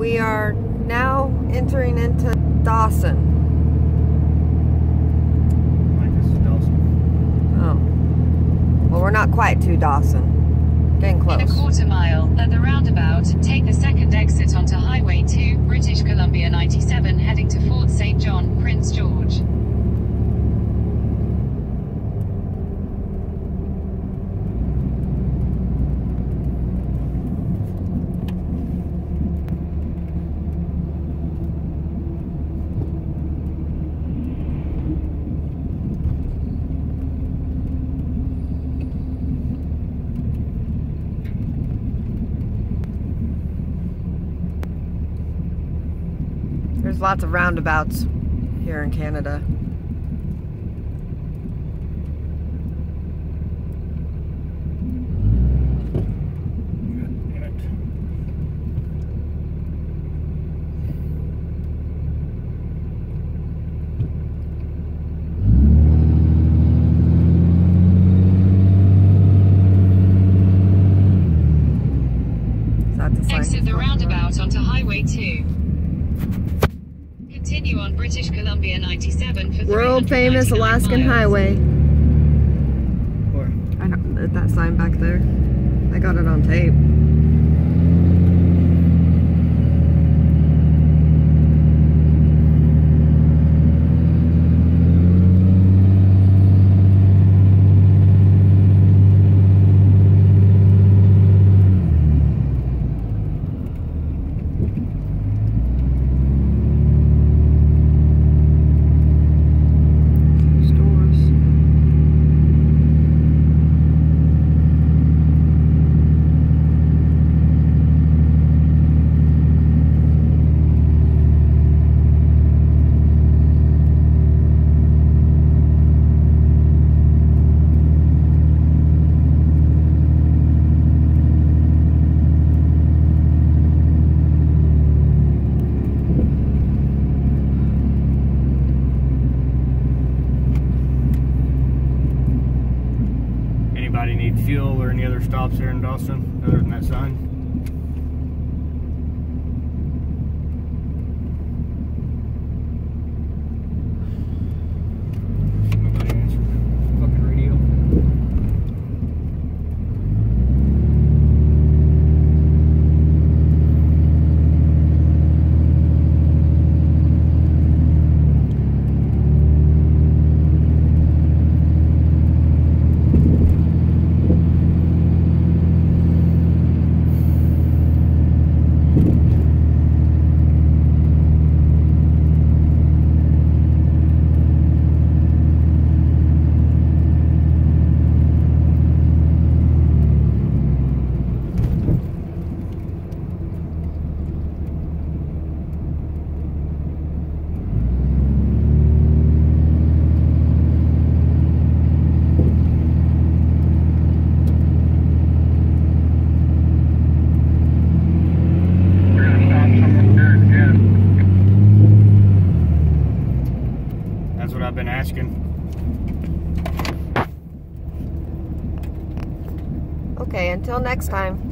We are now entering into Dawson. This is Dawson. Oh. Well, we're not quite to Dawson. Getting close. In a quarter mile, at the roundabout, take the second exit onto Highway 2, British Columbia 97, heading to Fort St. John, Prince George. There's lots of roundabouts here in Canada. Exit the roundabout onto Highway 2. Continue on British Columbia 97 for World famous Alaskan Highway. Where? I know that sign back there. I got it on tape. Anybody need fuel or any other stops here in Dawson other than that sign? Nobody answered the fucking radio. That's what I've been asking. Okay, until next time.